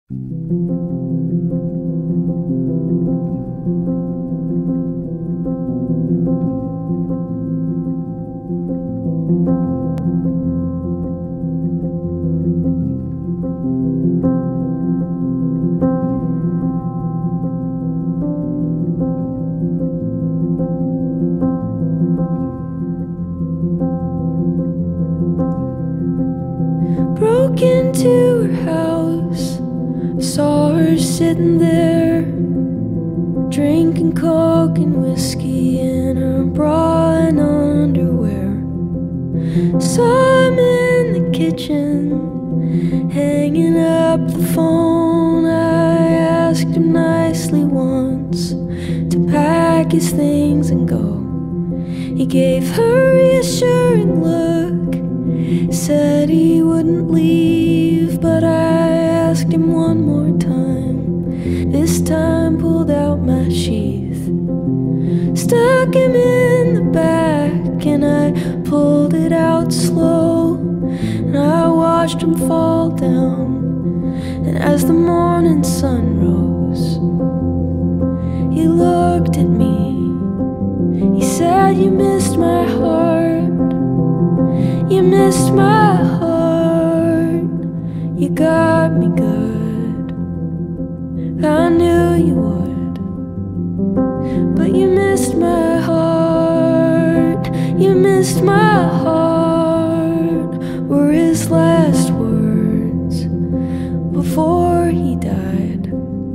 Broke into her house, saw her sitting there, drinking coke and whiskey in her bra and underwear. Saw him in the kitchen, hanging up the phone. I asked him nicely once to pack his things and go. He gave her a reassuring look, said he wouldn't leave, but I asked him one more time. This time pulled out my sheath, stuck him in the back, and I pulled it out slow, and I watched him fall down. And as the morning sun rose, he looked at me. He said, "You missed my heart, you missed my heart, you got me good. I knew you would, but you missed my heart, you missed my heart," were his last words before he died.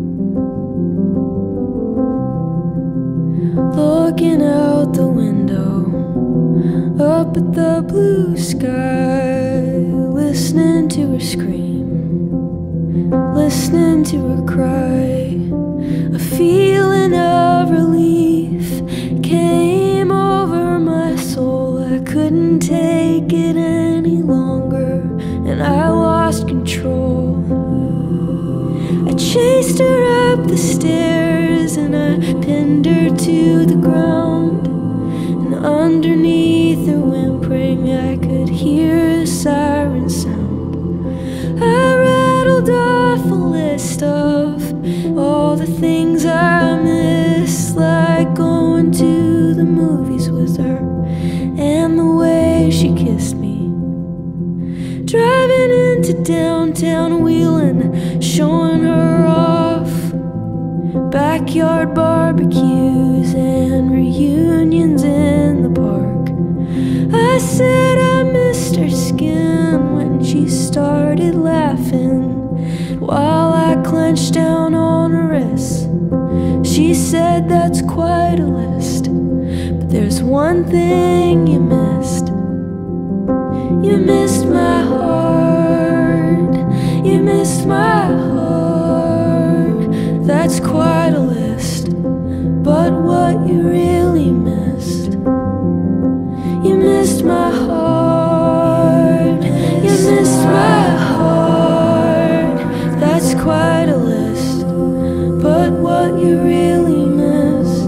Looking out the window, up at the blue sky, listening to her scream, listening to her cry. A feeling of relief came over my soul. I couldn't take it any longer, and I lost control. I chased her up the stairs, and I pinned her to the ground. And underneath her whimpering, I could hear a siren sound. I rattled off a list of all the things I miss, like going to the movies with her and the way she kissed me, driving into downtown, wheeling, showing her off, backyard barbecues and reunions in the park. I said I missed her skin when she started laughing, while I clenched down on her wrists. She said, "That's quite a list, but there's one thing you missed. You missed my heart, you missed my heart. That's quite a list, but what you really missed. You missed my heart, you missed my heart. That's quite a list, but what you really missed."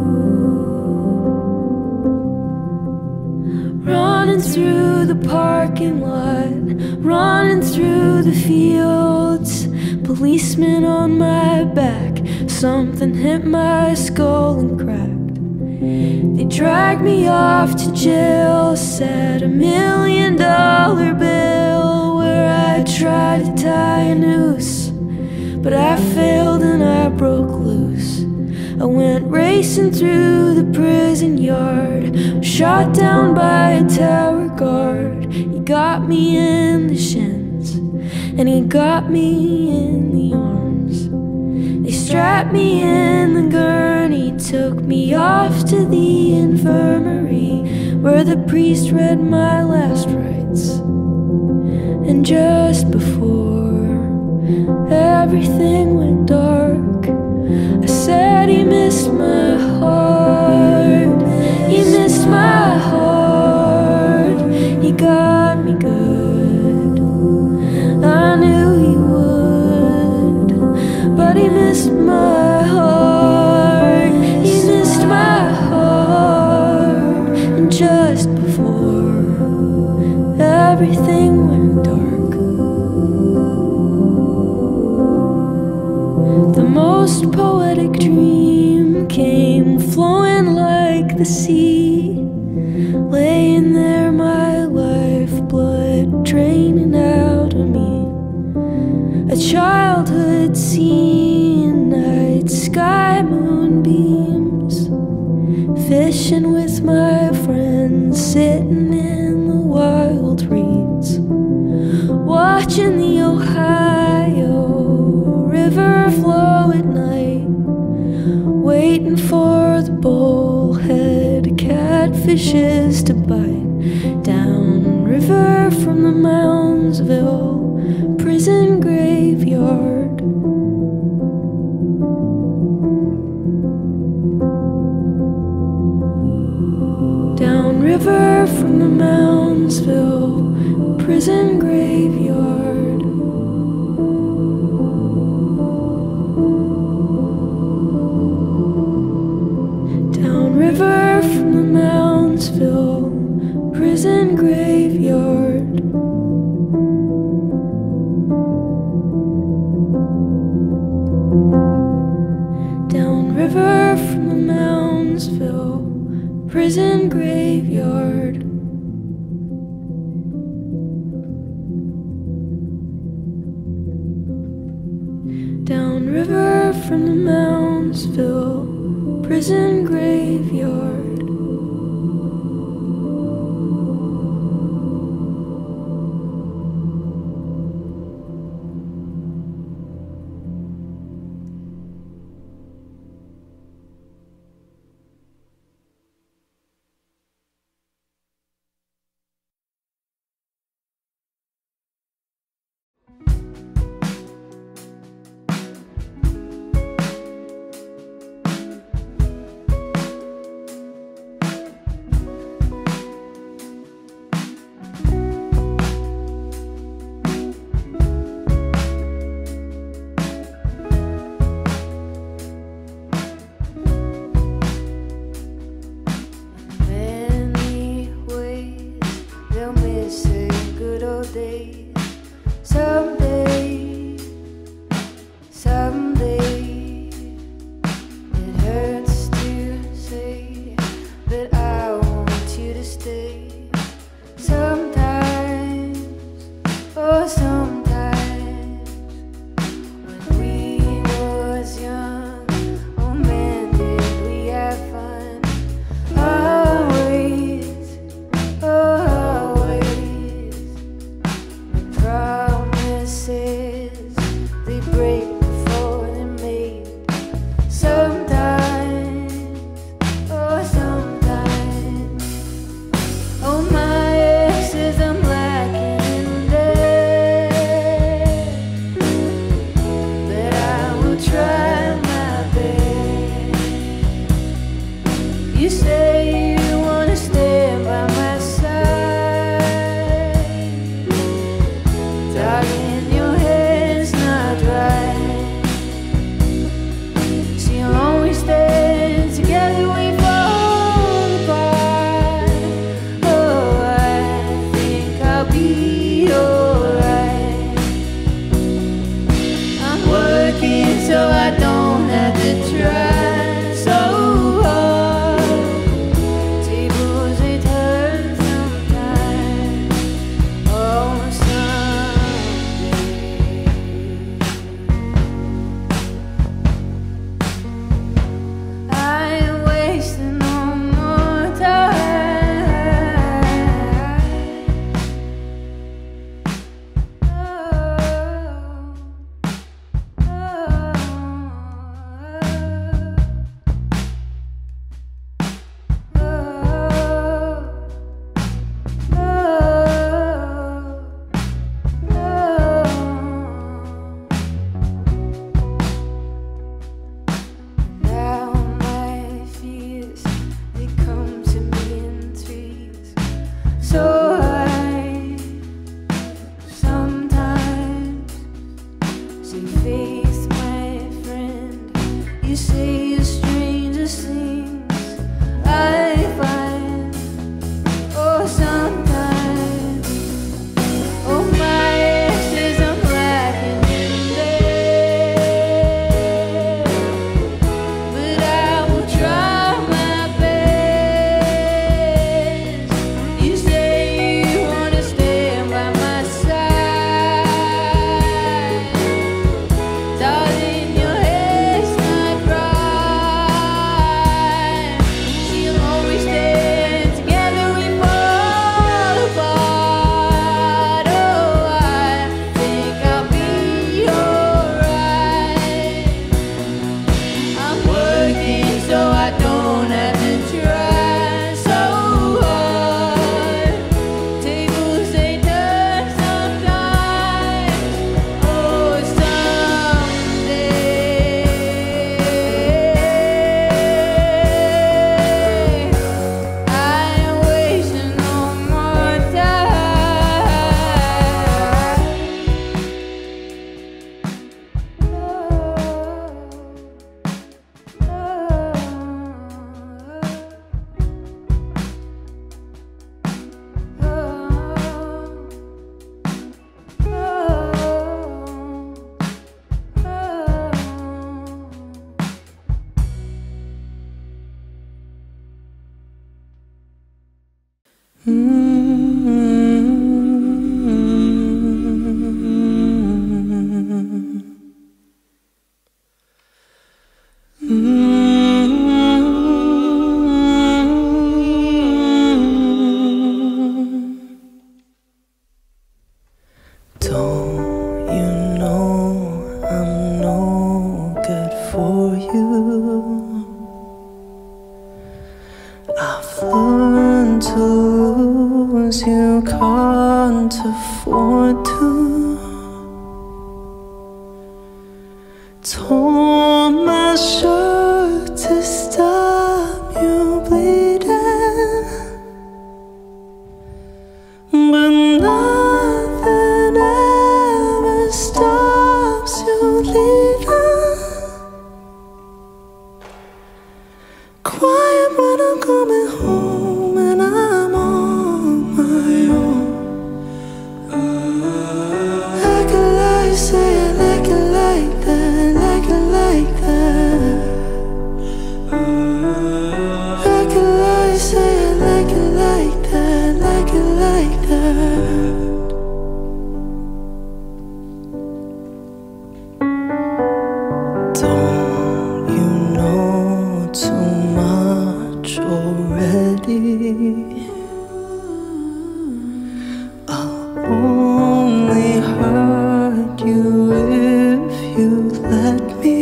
Running through the parking lot, running through the fields, policemen on my back, something hit my skull and cracked. They dragged me off to jail, said $1 million bill, where I tried to tie a noose, but I failed and I broke loose. I went racing through the prison yard, shot down by a tower guard. He got me in the shins, and he got me in the arms. They strapped me in the gurney, took me off to the infirmary, where the priest read my last rites. And just before everything went dark, I said, "He missed my heart, he missed my heart, he got me good. I knew he would, but he missed my heart, he missed my heart." And just before everything went dark, The most poetic dream came flowing like the sea, laying there, my lifeblood draining out of me. A childhood scene, night sky moonbeams, fishing with my friends, sitting in the wild reeds, watching the Ohio River flow at night, waiting for the bullhead catfishes to bite. Down river from the Moundsville prison graveyard. Down river from the Moundsville prison graveyard. Down river from the Moundsville prison graveyard. Down river from the Moundsville prison graveyard. Down river from the Moundsville prison graveyard. Torn my shirt to stop you bleeding, but nothing ever stops you leaving. Quiet when I'm coming home and I'm on my own. I could lie, say I like it like that, like it like that. I could lie, say I like it like that, like it like that. Don't you know too much already? I'll only hurt you if you let me.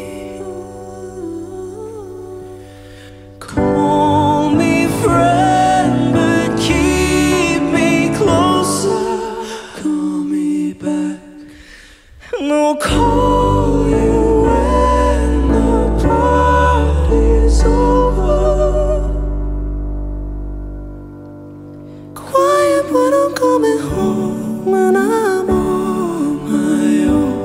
Call me friend, but keep me closer. Call me back, and I'll call you when the party's over. Quiet when I'm coming home and I'm on my own.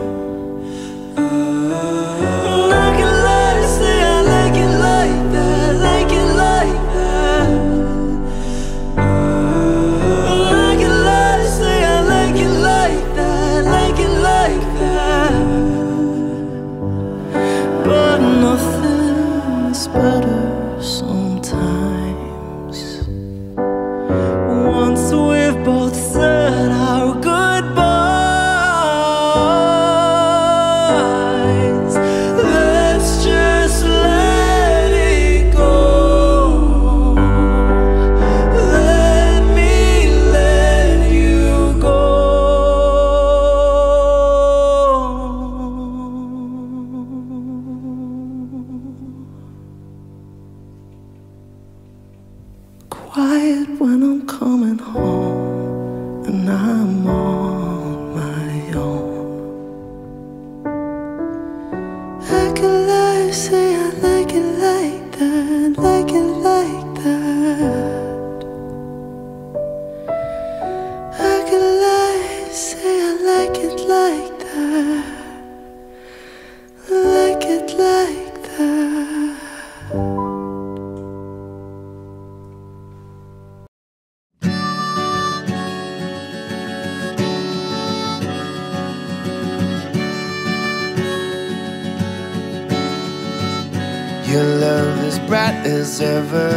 Like it like, say I like it like that, like it like that. Like it like, say I like it like that, like it like that. But nothing's better sometimes. Once we've both said our goodbyes, let's just let it go. Let me let you go. Quiet when I'm coming home and I'm on my own. I could lie, say I like it like that, like it like that. I could lie, say I like it like that, like it like that. Your love is bright as ever,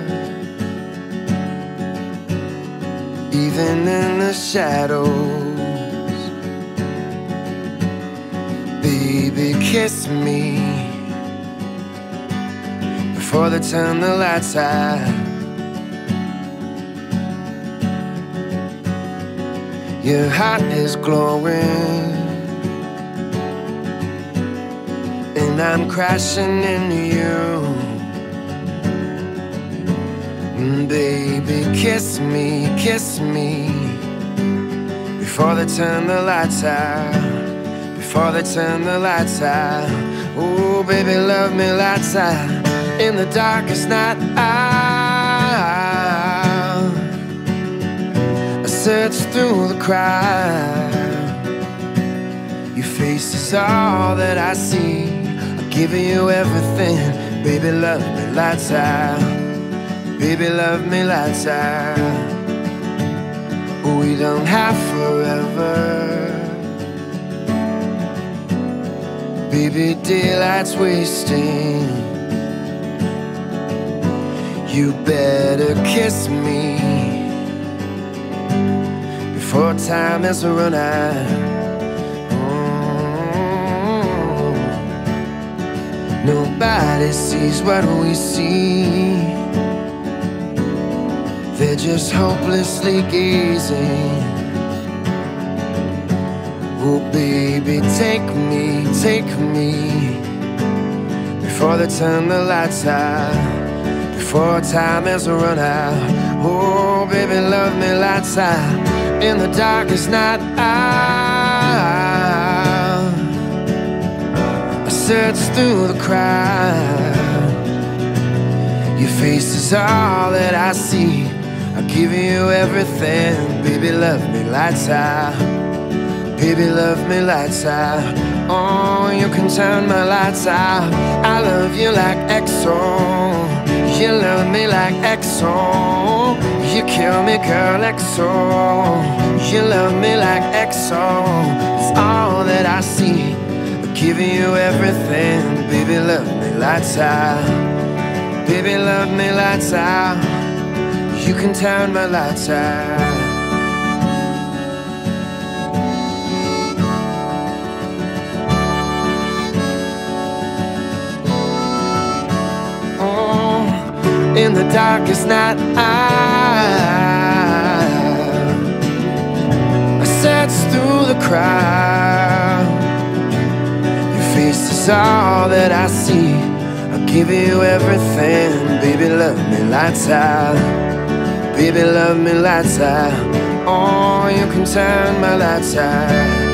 even in the shadows. Baby, kiss me before they turn the lights out. Your heart is glowing, and I'm crashing into you. Baby, kiss me before they turn the lights out, before they turn the lights out. Oh, baby, love me lights out in the darkest night out. I search through the crowd, your face is all that I see. I'll give you everything, baby, love me lights out. Baby, love me lights out. We don't have forever. Baby, daylight's wasting. You better kiss me before time has run out. Nobody sees what we see. They're just hopelessly gazing. Oh baby, take me before they turn the lights out, before time has run out. Oh baby, love me lights out in the darkest night out. search through the crowd. Your face is all that I see. I'll give you everything. Baby, love me lights out. Baby, love me lights out. Oh, you can turn my lights out. I love you like XO. You love me like XO. You kill me, girl, XO. You love me like XO. It's all that I see. I'm giving you everything. Baby, love me lights out. Baby, love me lights out. You can turn my lights out. In the darkest night, I search through the crowd. Your face is all that I see. I'll give you everything. Baby, love me lights out. Baby, love me lights out. Oh, you can turn my lights out.